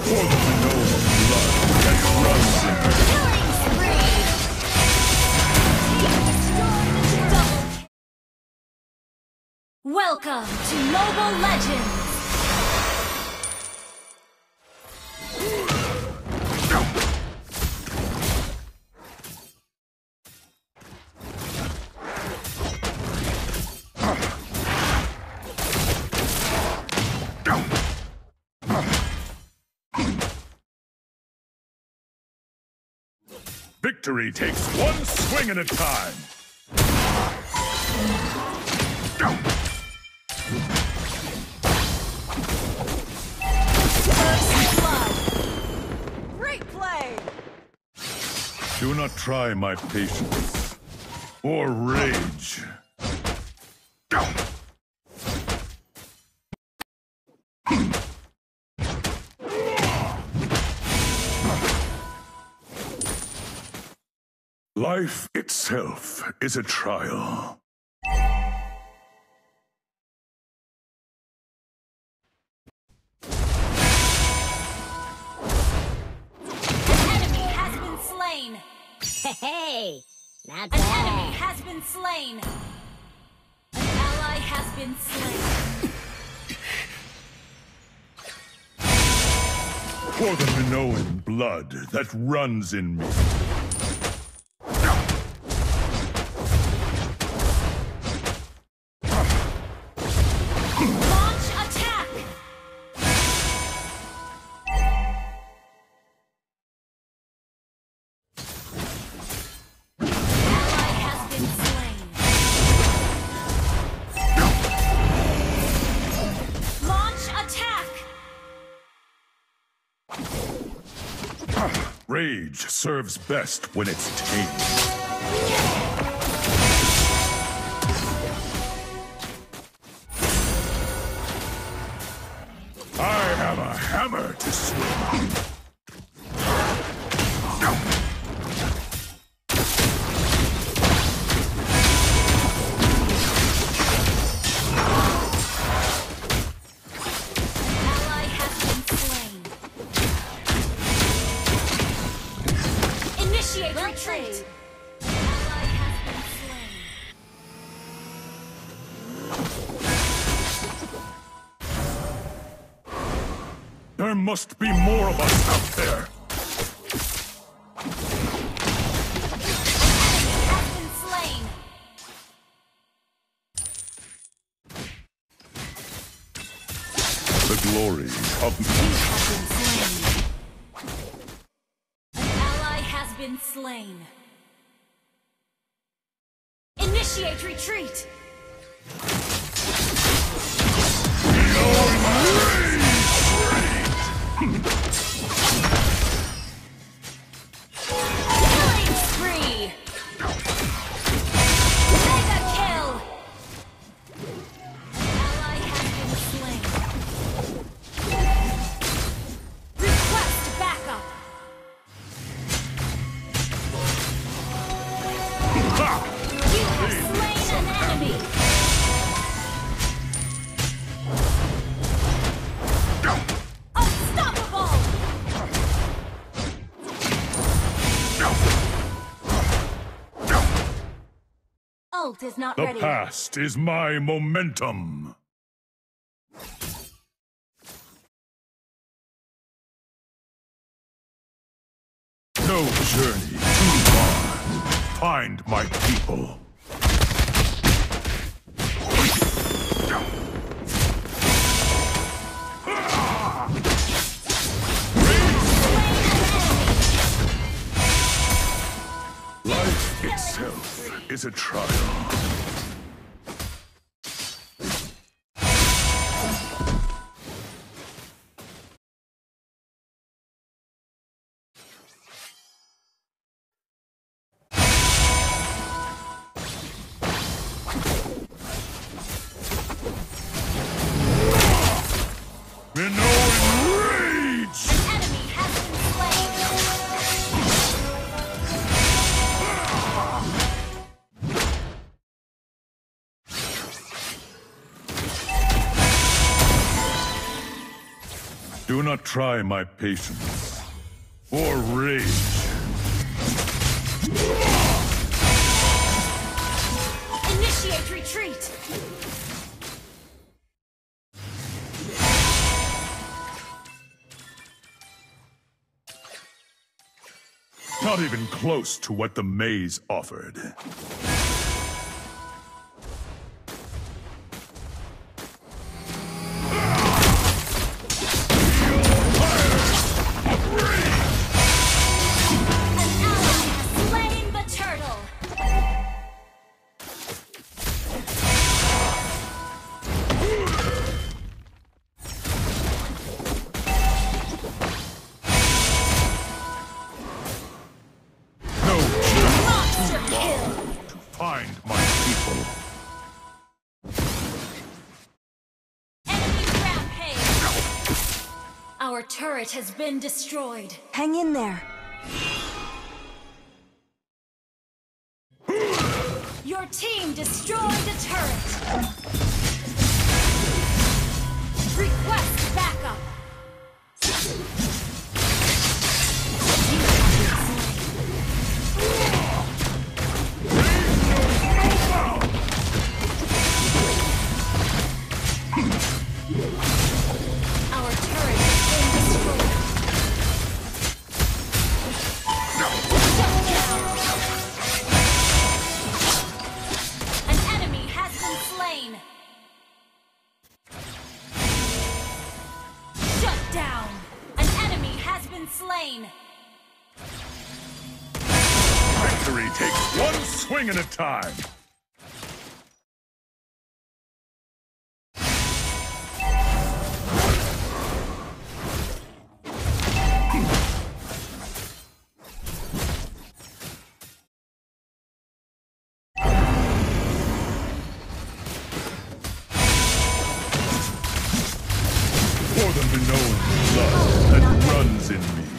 For the Minotaur blood that runs in me. Killing spree! Welcome to Mobile Legends! Victory takes one swing at a time. First blood! Great play! Do not try my patience or rage. Life itself is a trial. Hey, not bad. An enemy has been slain. An ally has been slain. For the Minoan blood that runs in me. Launch attack! Rage serves best when it's tamed. I have a hammer to swing. Retreat! There must be more of us out there. The glory of been slain. Initiate retreat! Killing spree! Mega kill! Ally has been slain. Request backup! You have slain an enemy! Unstoppable! Ult is not ready. The past is my momentum. No journey too far. Find my people. Life itself is a trial. Do not try my patience or rage. Initiate retreat! Not even close to what the maze offered. Find my people. Enemy rampage! Our turret has been destroyed. Hang in there. Your team destroyed the turret. Request backup. Our turret has been destroyed. An enemy has been slain. Shut down. An enemy has been slain. Victory takes one swing at a time. For them to know the blood that runs in me.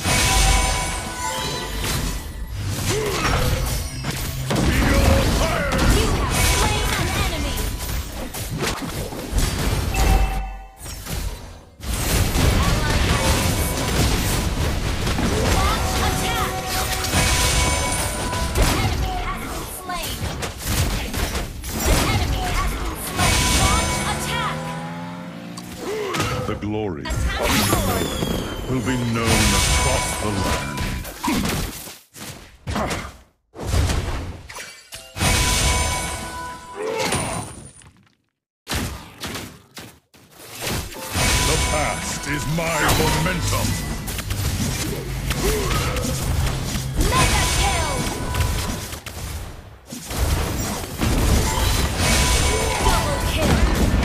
Feel fire! You have slain an enemy. Launch attack. The enemy has been slain. An enemy has been slain. Launch attack. The glory Attack will be known across the land. The past is my momentum. Mega kill. Double kill.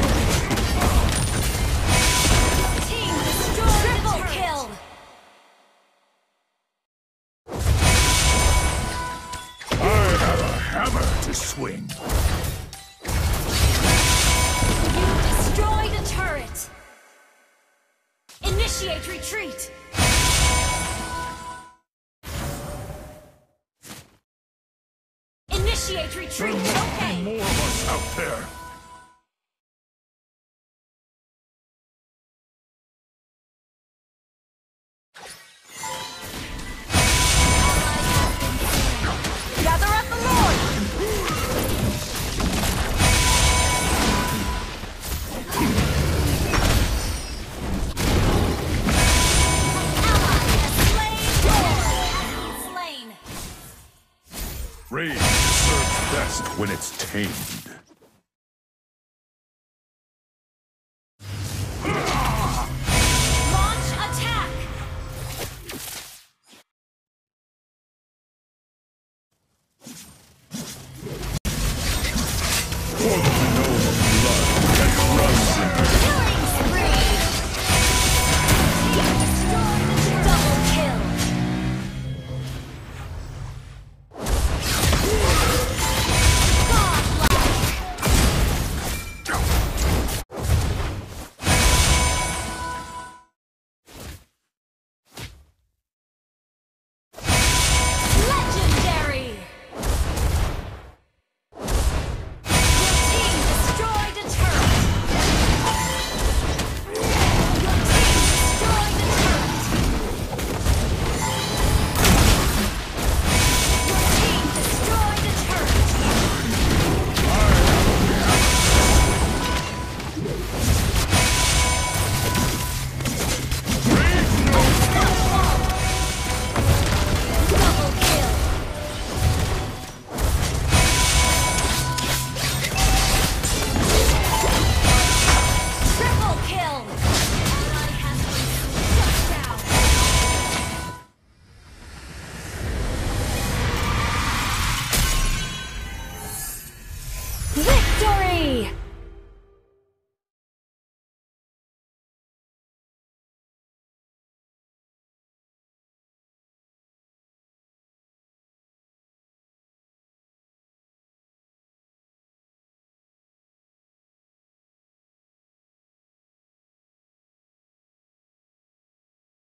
Team destroyed. Triple kill. I have a hammer to swing. You destroyed a turret. Initiate retreat. Initiate retreat. There must be Okay. more of us out there. Gather at the Lord! Slain. Rage serves best when it's tamed.